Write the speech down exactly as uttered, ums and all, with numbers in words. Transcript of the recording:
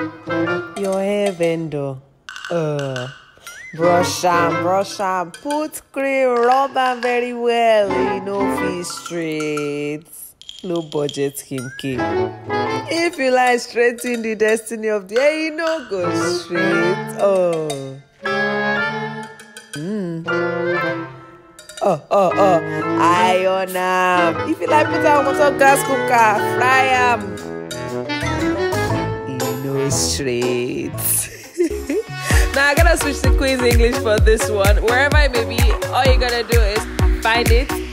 Your hair vendor. Uh, brush am, brush am, put cream, rub am very well. You know, feel straight. No budget skin cake. If you like straightening the destiny of the hair, you know, go straight. Oh. Mm. Oh, oh, oh. Iron am. If you like, put am on top gas cooker, fry am. You know, straight. Now I gotta switch to Queen's English for this one. Wherever it may be, all you gotta do is find it